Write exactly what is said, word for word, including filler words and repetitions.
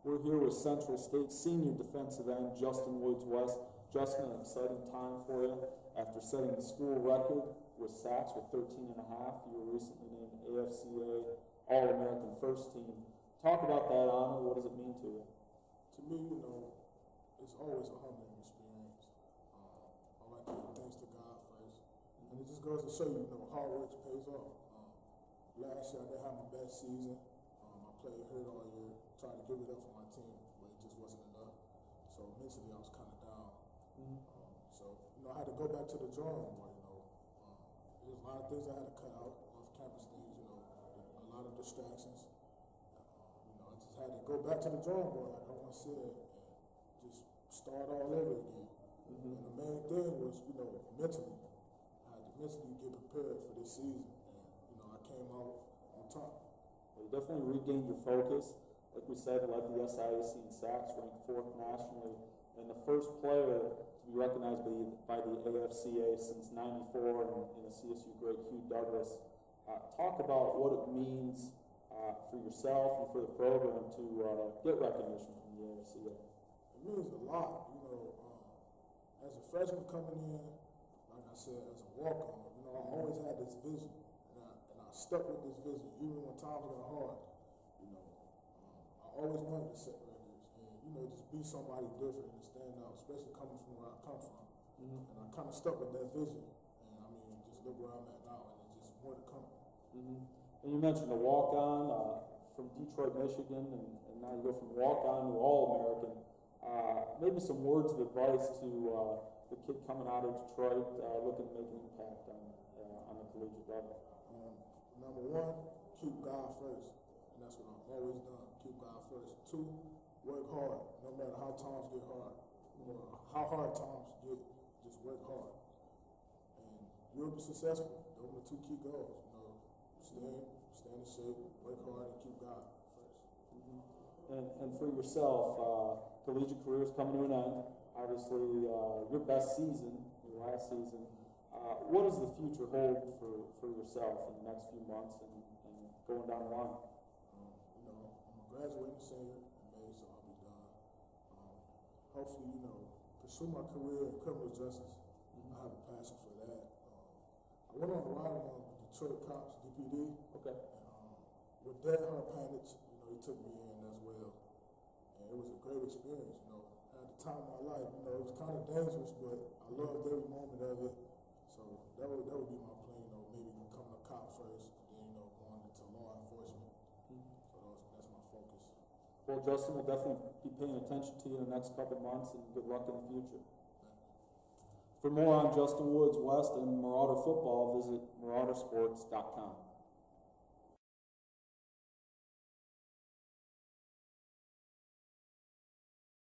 We're here with Central State senior defensive end Justin Woods West. Justin, an exciting time for you. After setting the school record with sacks with thirteen and a half, you were recently named A F C A All-American First Team. Talk about that honor. What does it mean to you? To me, you know, it's always a humbling experience. Uh, I like to give thanks to God first. And it just goes to show you, you know, hard work pays off. Um, last year, I didn't have my best season. Um, I played hurt all year, tried to give it up for my team, but it just wasn't enough. So mentally, I was kind of down. Mm-hmm. um, so, you know, I had to go back to the drawing board, you know. Um, there was a lot of things I had to cut out, off-campus things, you know, a lot of distractions. Uh, you know, I just had to go back to the drawing board, like I once said, and just start all over again. Mm-hmm. And the main thing was, you know, mentally. I had to mentally get prepared for this season, and, you know, I came out on top. Well, you definitely regained your focus. Like we said, led the S I A C in sacks, ranked fourth nationally, and the first player to be recognized by the, by the A F C A since ninety-four, and, and a C S U great, Hugh Douglas. Uh, talk about what it means uh, for yourself and for the program to uh, get recognition from the A F C A. It means a lot, you know. Um, as a freshman coming in, like I said, as a walk-on, you know, I always had this vision, and I, and I stuck with this vision, even when times got hard. You know, um, I always wanted to set records, and you know, just be somebody different and stand out, especially coming from where I come from. Mm-hmm. And I kind of stuck with that vision, and I mean, just look where I'm at now, and it's just more to come. Mm-hmm. And you mentioned the walk-on uh, from Detroit, Michigan, and, and now you go from walk-on to All-American. Uh, maybe some words of advice to uh, the kid coming out of Detroit, uh, looking to make an impact on uh, on the collegiate level. Um, number one, keep God first, and that's what I've always done. Keep God first. Two, work hard, no matter how times get hard or how hard times get. Just work hard, and you'll be successful. Those are the two key goals. You know, stay, stay in shape, work hard, and keep God first. Mm-hmm. And, and for yourself, uh, collegiate career is coming to an end. Obviously, uh, your best season, your last season. Uh, what does the future hold for, for yourself in the next few months and, and going down the line? Um, you know, I'm a graduating senior in May, so I'll be done. Um, hopefully, you know, pursue my career in criminal justice. Mm-hmm. I have a passion for that. Um, I went on a ride along with Detroit Cops, D P D. Okay. And, um, with Dan Harpanich, you know, he took me in as well. And it was a great experience, you know. At the time of my life, you know, it was kind of dangerous, but I loved every moment of it. So that would, that would be my plan, you know, maybe becoming a cop first, and then, you know, going into law enforcement. Mm-hmm. So those, that's my focus. Well, Justin, we'll definitely be paying attention to you in the next couple of months, and good luck in the future. For more on Justin Woods West and Marauder football, visit marauder sports dot com.